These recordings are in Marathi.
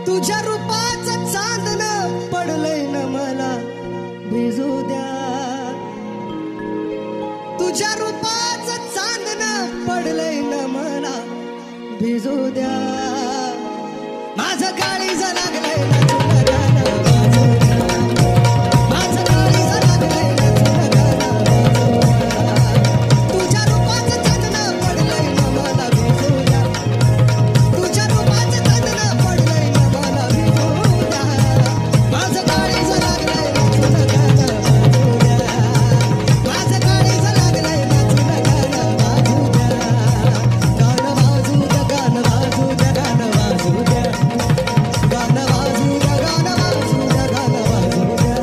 तुझ्या रूपाचं चांदण पडलंय न मला भिजू द्या. तुझ्या रूपाचं चांदण पडलंय न मला भिजू द्या. माझं काळीज लागलंय ना तुला गाणं वाजू द्या. माझं काळीज लागलंय ना तुला गाणं वाजू द्या. तुझ्या रूपाचं चांदण पडलंय न मला भिजू द्या. तुझ्या रूपाचं चांदण पडलंय न मला भिजू द्या. माझं काळीज लागलंय ना तुला गाणं वाजू द्या. माझं काळीज लागलंय ना तुला गाणं वाजू द्या. गाणं वाजू द्या, गाणं वाजू द्या, गाणं वाजू द्या. गाणं वाजू द्या, गाणं वाजू द्या, गाणं वाजू द्या.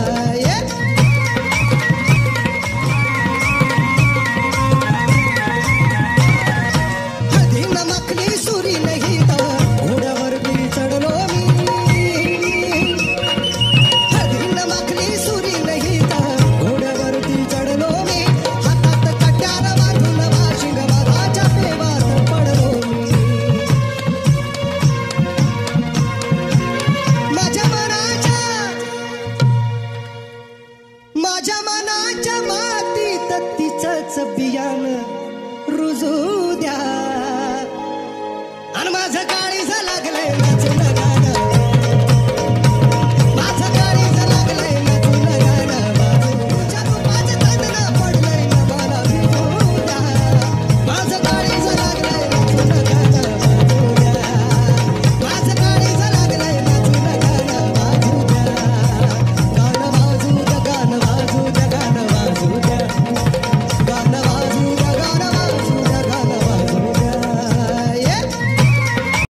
हळदी नमकली सुरी नाही तर घोड्यावरती चढलो मी. हळदी नमकली सुरी नाही तर घोड्यावरती चढलो मी. हातात कट्यार बांधून वाशिंग वाघाच्या पेवात पडलो मी. माझ्या मनाच्या मातीत तिचंच बियाण रुजू द्या. आणि माझं काळीज लागलंय नाचून